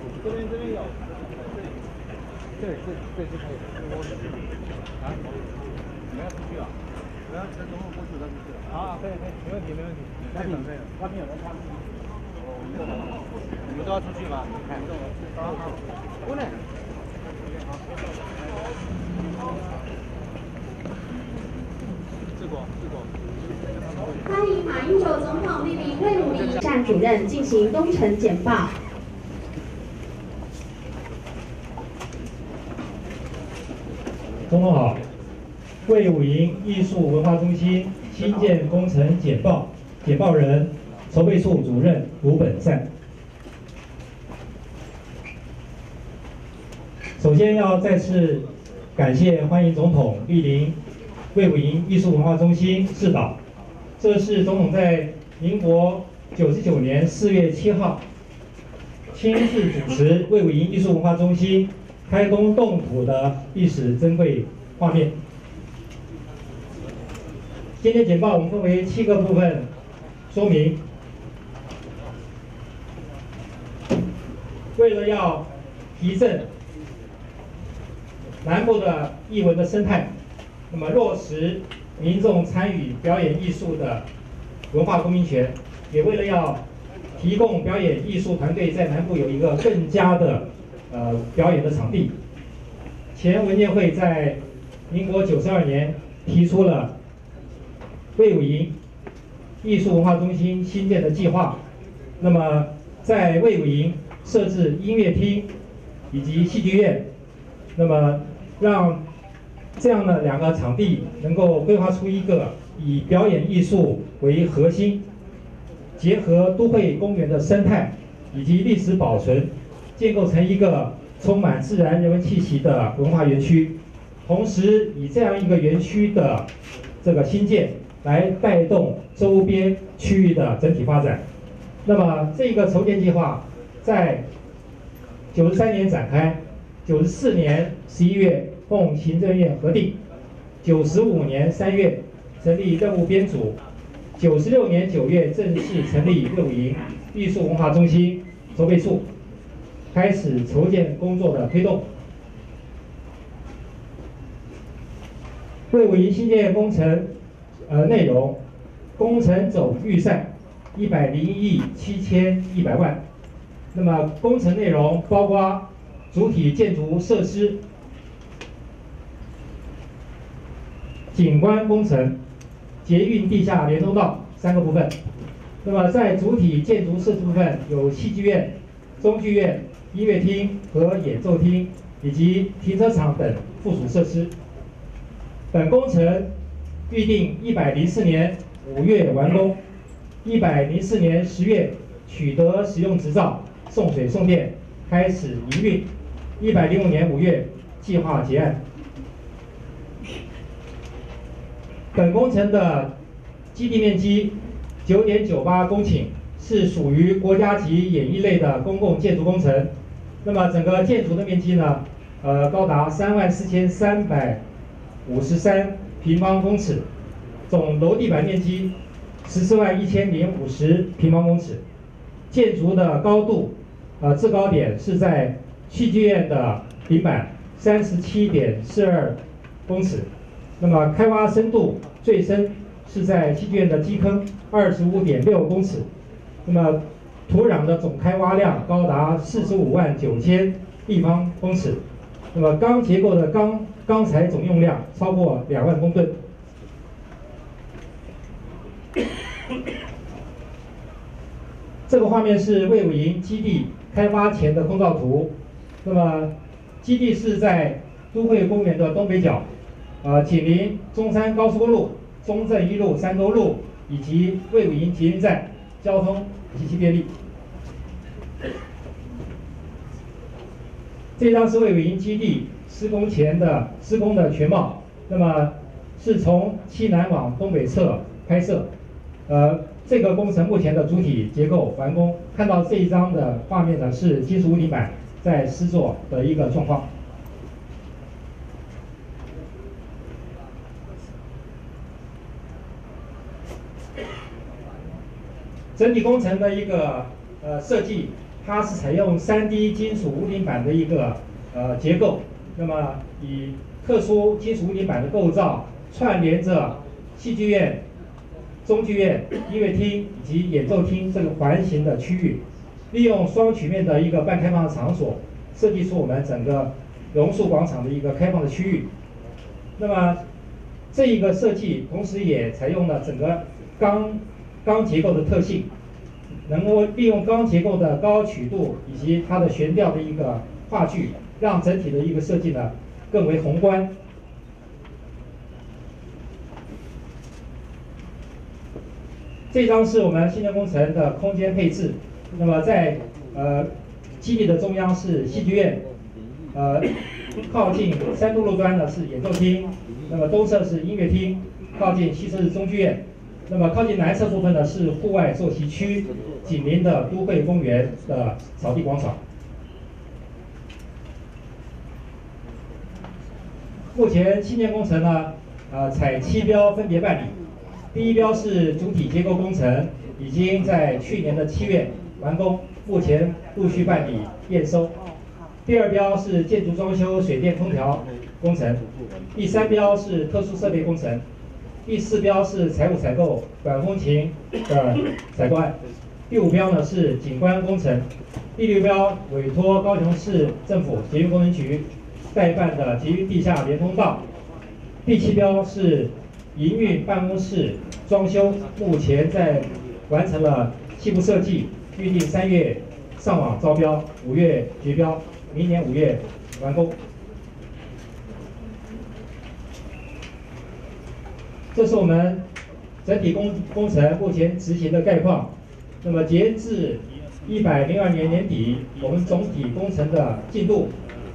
这边有，这是可以的。啊？你们要出去啊？我要从中路过去再出去。啊，可以，没问题。那你外面有人看。你们都要出去吗？看。好。过来。 欢迎马英九总统莅临卫武营站主任进行工程简报。 总统好，卫武营艺术文化中心新建工程简报，简报人筹备处主任吴本善。首先要再次感谢欢迎总统莅临卫武营艺术文化中心视导。这是总统在民国99年4月7号亲自主持卫武营艺术文化中心开工动土的历史珍贵画面。今天简报我们分为7个部分说明。为了要提振南部的艺文的生态，那么落实民众参与表演艺术的文化公民权，也为了要提供表演艺术团队在南部有一个更佳的表演的场地。前文建会在民国92年提出了卫武营艺术文化中心新建的计划，那么在卫武营设置音乐厅以及戏剧院，那么让这样的2个场地能够规划出一个以表演艺术为核心，结合都会公园的生态以及历史保存，建构成一个充满自然人文气息的文化园区。同时以这样一个园区的这个新建来带动周边区域的整体发展。那么这个筹建计划在93年展开，94年11月奉行政院核定，95年3月成立任务编组，96年9月正式成立卫武营艺术文化中心筹备处，开始筹建工作的推动。卫武营新建工程内容，工程总预算101亿7100万。那么工程内容包括主体建筑设施、景观工程、捷运地下连通道3个部分。那么在主体建筑设施部分有戏剧院、中剧院、音乐厅和演奏厅以及停车场等附属设施。本工程预定104年5月完工，104年10月取得使用执照，送水送电，开始营运。105年5月计划结案。本工程的基地面积9.98公顷，是属于国家级演艺类的公共建筑工程。那么整个建筑的面积呢，高达34353平方公尺，总楼地板面积141050平方公尺。建筑的高度，制高点是在戏剧院的顶板37.42公尺。那么开挖深度最深是在戏剧院的基坑25.6公尺。那么土壤的总开挖量高达459000立方公尺。那么钢结构的钢材总用量超过2万公吨。这个画面是卫武营基地开发前的空照图。那么基地是在都会公园的东北角，紧邻中山高速公路、中正一路、三沟路以及卫武营捷运站，交通极其便利。这张是卫武营基地施工的全貌。那么是从西南往东北侧拍摄。这个工程目前的主体结构完工。看到这一张的画面呢，是金属屋顶板在施作的一个状况。整体工程的一个设计它是采用3D 金属屋顶板的一个结构，那么以特殊金属屋顶板的构造串联着戏剧院、中剧院、音乐厅以及演奏厅这个环形的区域，利用双曲面的一个半开放的场所，设计出我们整个榕树广场的一个开放的区域。那么这一个设计同时也采用了整个钢结构的特性，能够利用钢结构的高曲度以及它的悬吊的一个画具，让整体的一个设计呢更为宏观。这张是我们新建工程的空间配置。那么在基地的中央是戏剧院，靠近3度路端呢是演奏厅，那么东侧是音乐厅，靠近西侧是中剧院。那么靠近南侧部分呢是户外坐席区，紧邻的都会公园的草地广场。目前新建工程呢，采7标分别办理。第1标是主体结构工程，已经在去年的7月完工，目前陆续办理验收。第2标是建筑装修、水电空调工程。第3标是特殊设备工程。第4标是财务采购、管风琴的采购案。第5标呢是景观工程。第6标委托高雄市政府捷运工程局代办的捷运地下连通道。第7标是营运办公室装修，目前在完成了细部设计，预定3月上网招标，5月决标，明年5月完工。这是我们整体工程目前执行的概况。那么截至102年年底，我们总体工程的进度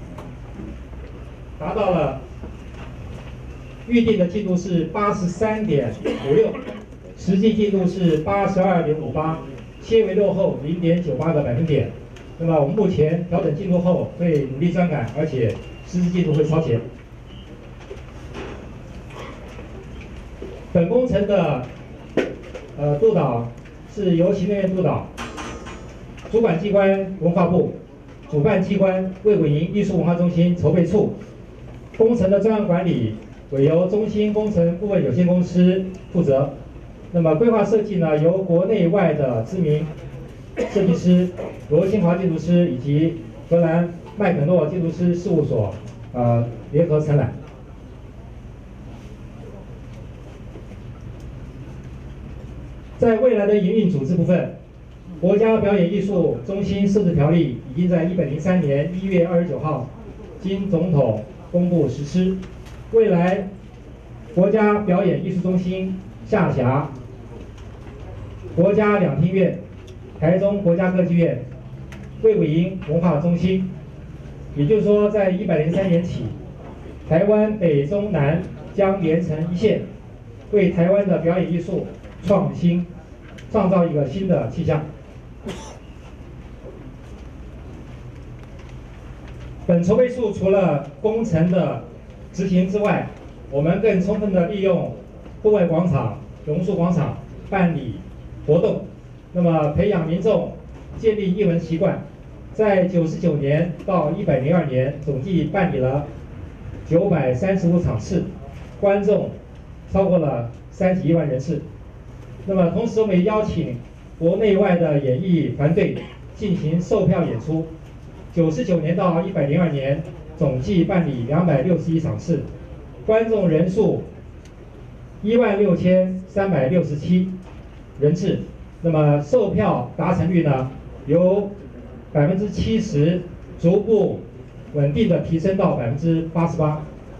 达到了预定的进度是83.56，实际进度是82.58，些微落后0.98个百分点。那么我们目前调整进度后，会努力追赶，而且实际进度会超前。本工程的督导是由行政院督导，主管机关文化部，主办机关卫武营艺术文化中心筹备处，工程的专案管理委由中兴工程顾问有限公司负责。那么规划设计呢，由国内外的知名设计师罗新华建筑师以及荷兰麦肯诺建筑师事务所联合承揽。在未来的营运组织部分，国家表演艺术中心设置条例已经在103年1月29号经总统公布实施。未来国家表演艺术中心下辖国家两厅院、台中国家歌剧院、卫武营文化中心。也就是说，在103年起，台湾北中南将连成一线，为台湾的表演艺术创新创造一个新的气象。本筹备处除了工程的执行之外，我们更充分的利用户外广场、榕树广场办理活动，那么培养民众建立艺文习惯。在99年到102年，总计办理了935场次，观众超过了31万人次。那么同时，我们也邀请国内外的演艺团队进行售票演出。99年到102年，总计办理261场次，观众人数16367人次。那么售票达成率呢，由70%逐步稳定的提升到88%。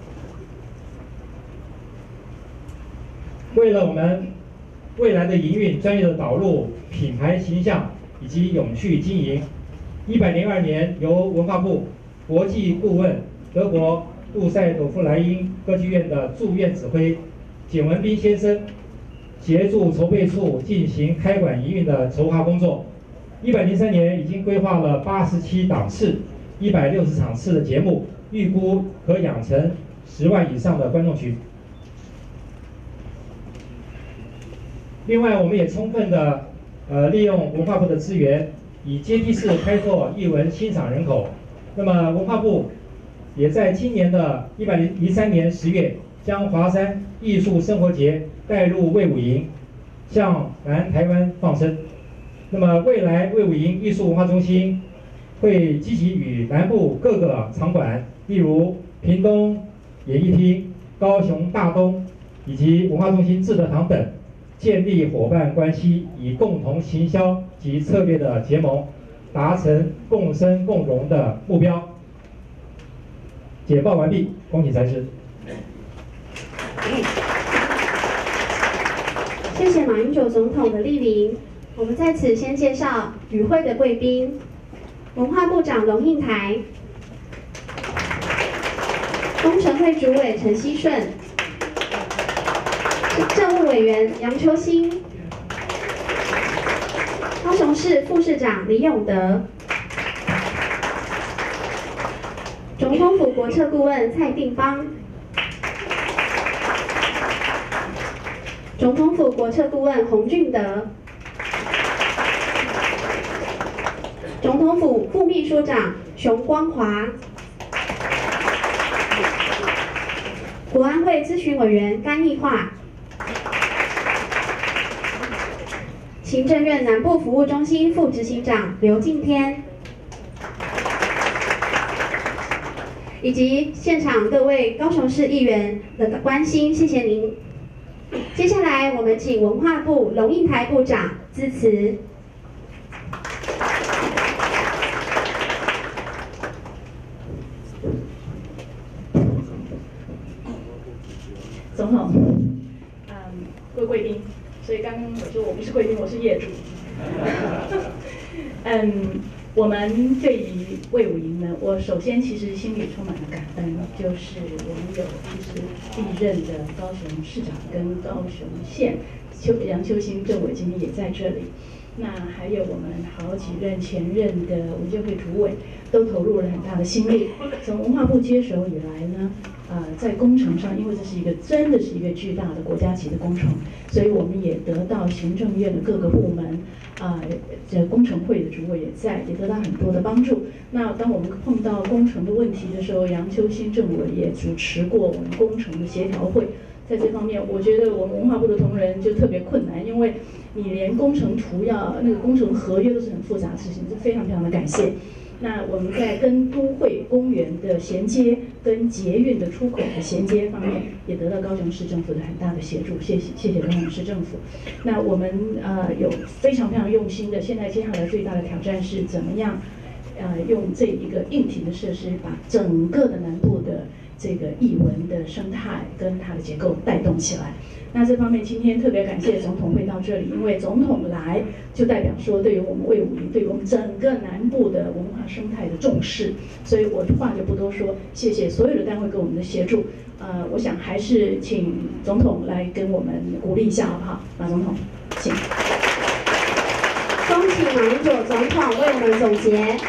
为了我们未来的营运专业的导入、品牌形象以及永续经营，102年由文化部国际顾问、德国杜塞朵夫莱因歌剧院的驻院指挥简文彬先生协助筹备处进行开馆营运的筹划工作。103年已经规划了87档次、160场次的节目，预估可养成10万以上的观众群。另外，我们也充分的利用文化部的资源， 以阶梯式开拓艺文欣赏人口。那么文化部也在今年的103年10月，将华山艺术生活节带入卫武营，向南台湾放生。那么未来卫武营艺术文化中心会积极与南部各个场馆，例如屏东演艺厅、高雄大东以及文化中心志德堂等，建立伙伴关系，以共同行销及策略的结盟，达成共生共荣的目标。简报完毕，恭请裁示。 谢谢马英九总统的莅临。我们在此先介绍与会的贵宾：文化部长龙应台，工程会主委陈锡顺，政务委员杨秋兴，高雄市副市长李永德，总统府国策顾问蔡定邦，总统府国策顾问洪俊德，总统府副秘书长熊光华，国安会咨询委员甘义化，行政院南部服务中心副执行长刘敬天，以及现场各位高雄市议员的关心，谢谢您。接下来，我们请文化部龙应台部长致辞。 总统，各位贵宾，所以刚刚我说我不是贵宾，我是业主。我们对于卫武营呢，我首先其实心里充满了感恩，就是我们有就是历任的高雄市长跟高雄县杨秋兴政委今天也在这里，那还有我们好几任前任的文建会主委都投入了很大的心力。从文化部接手以来呢，在工程上，因为这是真的是一个巨大的国家级的工程，所以我们也得到行政院的各个部门。这工程会的主委也得到很多的帮助。那当我们碰到工程的问题的时候，杨秋兴政委也主持过我们工程的协调会。在这方面，我觉得我们文化部的同仁就特别困难，因为你连工程图那个工程合约都是很复杂的事情，是非常非常的感谢。那我们在跟都会公园的衔接、跟捷运的出口的衔接方面，也得到高雄市政府的很大的协助，谢谢高雄市政府。那我们有非常非常用心的，现在接下来最大的挑战是怎么样用这一个硬体的设施，把整个的南部的这个艺文的生态跟它的结构带动起来。那这方面今天特别感谢总统会到这里，因为总统来就代表说对于我们卫武营，对于我们整个南部的文化生态的重视，所以我话就不多说，谢谢所有的单位给我们的协助。我想还是请总统来跟我们鼓励一下，好不好？马总统，请。 恭请马英九总统为我们总结。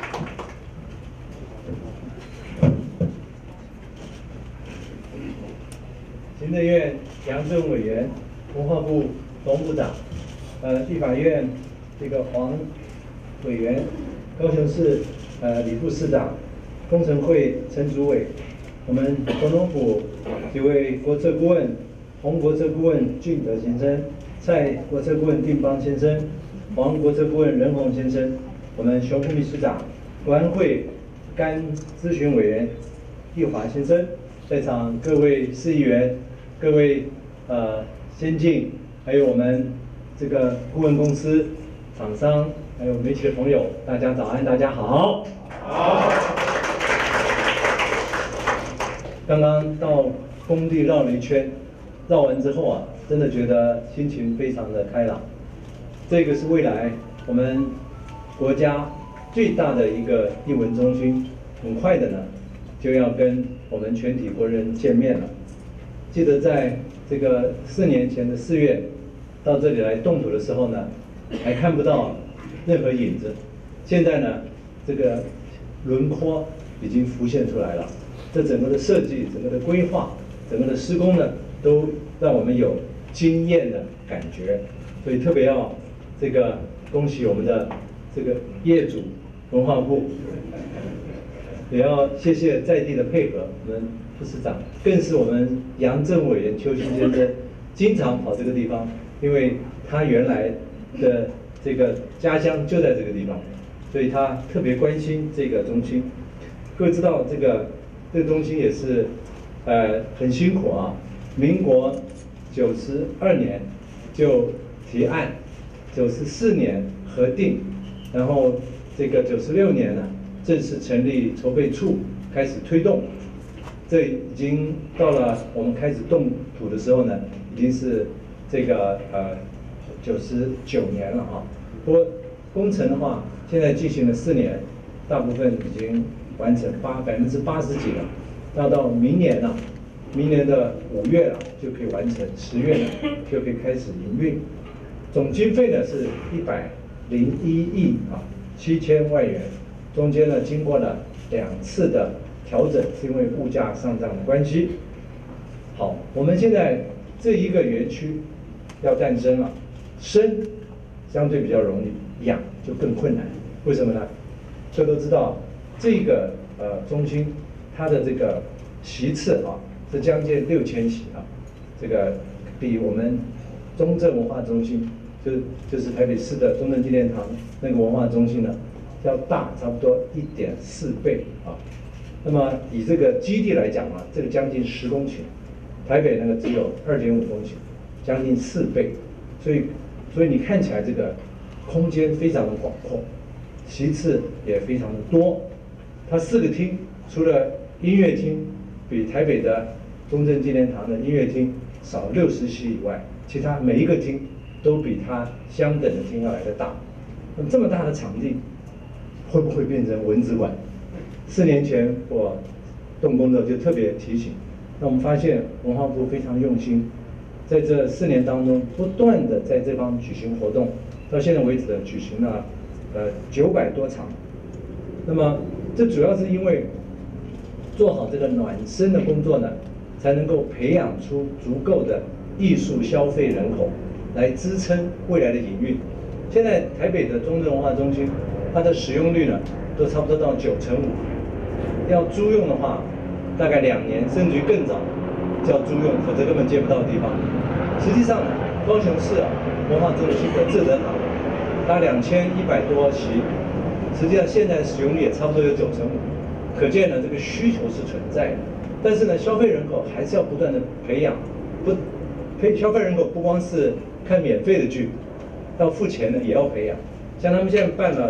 行政院杨政委员、文化部董部长、立法院这个黄委员、高雄市李副市长、工程会陈主委，我们总统府几位国策顾问，洪国策顾问俊德先生，蔡国策顾问定邦先生，黄国策顾问任宏先生，我们熊副秘书长、国安会甘咨询委员易华先生，在场各位市议员。各位先进，还有我们这个顾问公司、厂商，还有媒体的朋友，大家早安，大家好。好。刚刚到工地绕了一圈，绕完之后真的觉得心情非常的开朗。这个是未来我们国家最大的一个艺文中心，很快的呢就要跟我们全体国人见面了。记得在这个4年前的4月，到这里来动土的时候呢，还看不到任何影子。现在呢，这个轮廓已经浮现出来了。这整个的设计、整个的规划、整个的施工呢，都让我们有惊艳的感觉。所以特别要这个恭喜我们的这个业主文化部，也要谢谢在地的配合，我们副市长更是我们杨政委员邱新先生，经常跑这个地方，因为他原来的这个家乡就在这个地方，所以他特别关心这个中心。各位知道这个中心也是很辛苦啊，民国92年就提案，94年核定，然后这个96年呢正式成立筹备处，开始推动。这已经到了我们开始动土的时候呢，已经是这个99年了啊。不过工程的话，现在进行了4年，大部分已经完成80%几了。那到明年呢，明年的5月了就可以完成，10月呢就可以开始营运。总经费呢是101亿7000万元，中间呢经过了2次的调整，是因为物价上涨的关系。好，我们现在这一个园区要诞生了，生相对比较容易，养就更困难。为什么呢？大家都知道，这个中心它的这个席次是将近6000席这个比我们中正文化中心就是台北市的中正纪念堂那个文化中心呢要大差不多1.4倍那么以这个基地来讲这个将近10公顷，台北那个只有2.5公顷，将近4倍，所以你看起来这个空间非常的广阔，席次也非常的多。它4个厅，除了音乐厅比台北的中正纪念堂的音乐厅少60席以外，其他每一个厅都比它相等的厅要来得大。那么这么大的场地，会不会变成蚊子馆？4年前我动工的就特别提醒，那我们发现文化部非常用心，在这4年当中不断的在这方举行活动，到现在为止呢举行了900多场。那么这主要是因为做好这个暖身的工作呢，才能够培养出足够的艺术消费人口，来支撑未来的营运。现在台北的中正文化中心，它的使用率呢都差不多到95%，要租用的话，大概2年甚至于更早就要租用，否则根本接不到地方。实际上呢，高雄市文化中心的正德堂，它2100多席，实际上现在使用率也差不多有95%，可见呢这个需求是存在的。但是呢，消费人口还是要不断的培养，消费人口不光是看免费的剧，要付钱的也要培养。像他们现在办了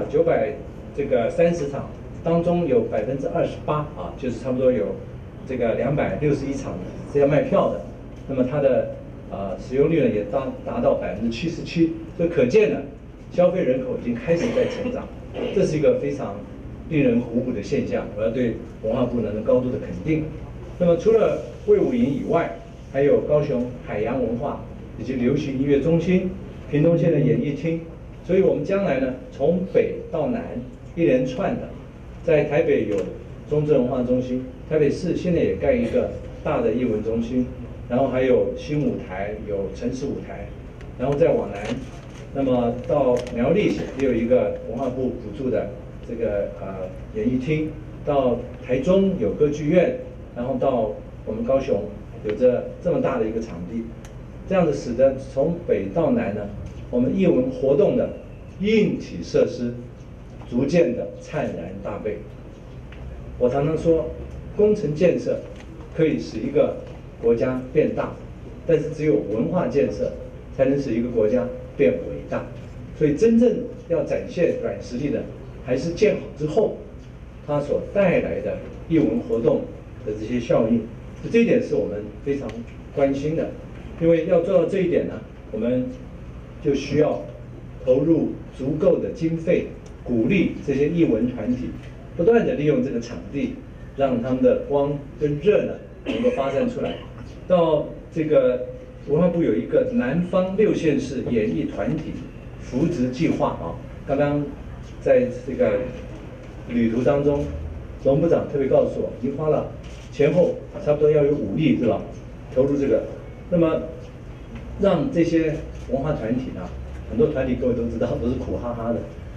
930场，当中有28%就是差不多有这个261场是要卖票的，那么它的使用率呢也达到77%，所以可见呢，消费人口已经开始在成长，这是一个非常令人鼓舞的现象。我要对文化部能高度的肯定。那么除了卫武营以外，还有高雄海洋文化以及流行音乐中心、屏东县的演艺厅，所以我们将来呢，从北到南一连串的，在台北有中正文化中心，台北市现在也盖一个大的艺文中心，然后还有新舞台，有城市舞台，然后再往南，那么到苗栗也有一个文化部补助的这个演艺厅，到台中有歌剧院，然后到我们高雄有着这么大的一个场地，这样子使得从北到南呢，我们艺文活动的硬体设施逐渐的灿然大备。我常常说，工程建设可以使一个国家变大，但是只有文化建设才能使一个国家变伟大。所以真正要展现软实力的，还是建好之后它所带来的艺文活动的这些效应。这一点是我们非常关心的，因为要做到这一点呢，我们就需要投入足够的经费，鼓励这些艺文团体不断的利用这个场地，让他们的光跟热呢能够发散出来。到这个文化部有一个南方6县市演艺团体扶植计划刚刚在这个旅途当中，龙部长特别告诉我，已经花了前后差不多要有5亿是吧？投入这个，那么让这些文化团体很多团体各位都知道都是苦哈哈的，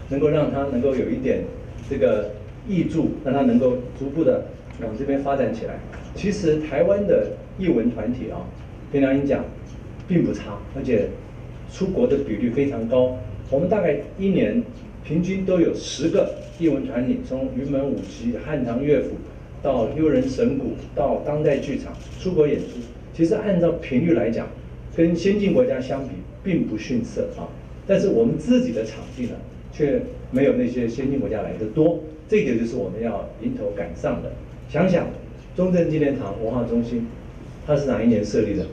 能够让它能够有一点这个挹注，让它能够逐步的往这边发展起来。其实台湾的艺文团体啊，凭良心讲，并不差，而且出国的比率非常高。我们大概一年平均都有10个艺文团体，从云门舞集、汉唐乐府到悠人神鼓，到当代剧场出国演出。其实按照频率来讲，跟先进国家相比，并不逊色啊。但是我们自己的场地呢，却没有那些先进国家来的多。这一点就是我们要迎头赶上的。想想中正纪念堂文化中心，它是哪一年设立的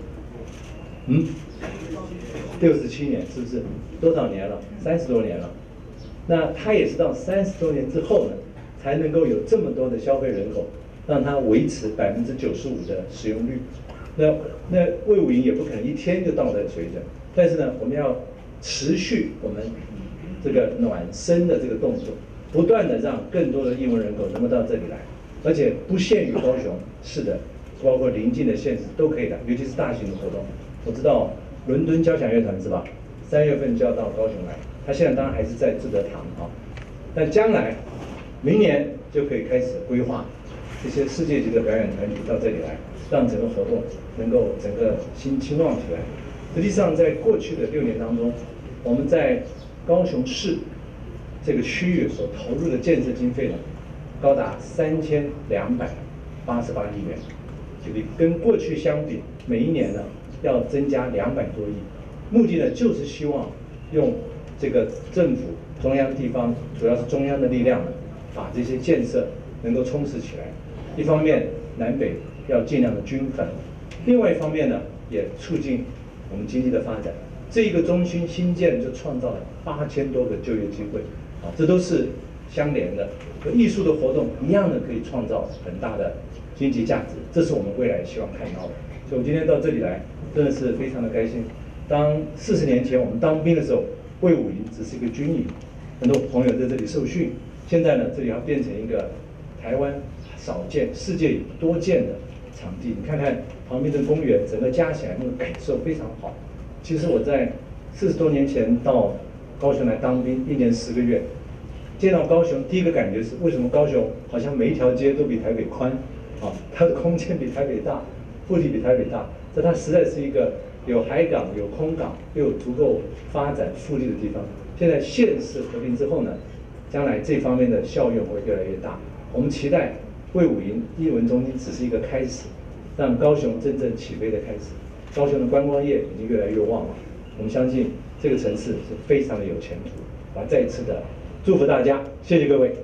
？67年，是不是？多少年了？30多年了。那它也是到30多年之后呢，才能够有这么多的消费人口，让它维持95%的使用率。那卫武营也不可能一天就到这个水准，但是呢，我们要持续我们这个暖身的这个动作，不断的让更多的艺文人口能够到这里来，而且不限于高雄市的，包括邻近的县市都可以来，尤其是大型的活动。我知道伦敦交响乐团是吧？3月份就要到高雄来，他现在当然还是在志德堂啊，但将来明年就可以开始规划这些世界级的表演团体到这里来，让整个活动能够整个兴旺起来。实际上，在过去的6年当中，我们在高雄市这个区域所投入的建设经费呢，高达3288亿元，就跟过去相比，每一年呢要增加200多亿。目的呢，就是希望用这个政府、中央、地方，主要是中央的力量呢，把这些建设能够充实起来。一方面，南北要尽量的均分；另外一方面呢，也促进我们经济的发展。这一个中心新建就创造了8000多个就业机会，啊，这都是相连的。和艺术的活动一样的，可以创造很大的经济价值，这是我们未来希望看到的。所以我今天到这里来，真的是非常的开心。当40年前我们当兵的时候，卫武营只是一个军营，很多朋友在这里受训。现在呢，这里要变成一个台湾少见、世界多见的场地。你看看旁边的公园，整个加起来那个感受非常好。其实我在40多年前到高雄来当兵，1年10个月，见到高雄第一个感觉是，为什么高雄好像每一条街都比台北宽啊？它的空间比台北大，腹地比台北大，这它实在是一个有海港、有空港，又有足够发展腹地的地方。现在县市合并之后呢，将来这方面的效用会越来越大。我们期待卫武营艺文中心只是一个开始，让高雄真正起飞的开始。高雄的观光业已经越来越旺了，我们相信这个城市是非常的有前途。我再一次的祝福大家，谢谢各位。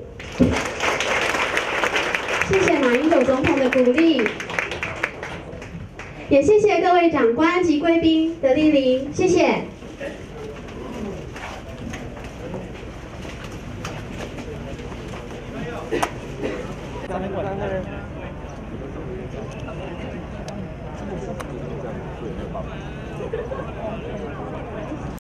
谢谢马英九总统的鼓励，也谢谢各位长官及贵宾的莅临，谢谢。 3人。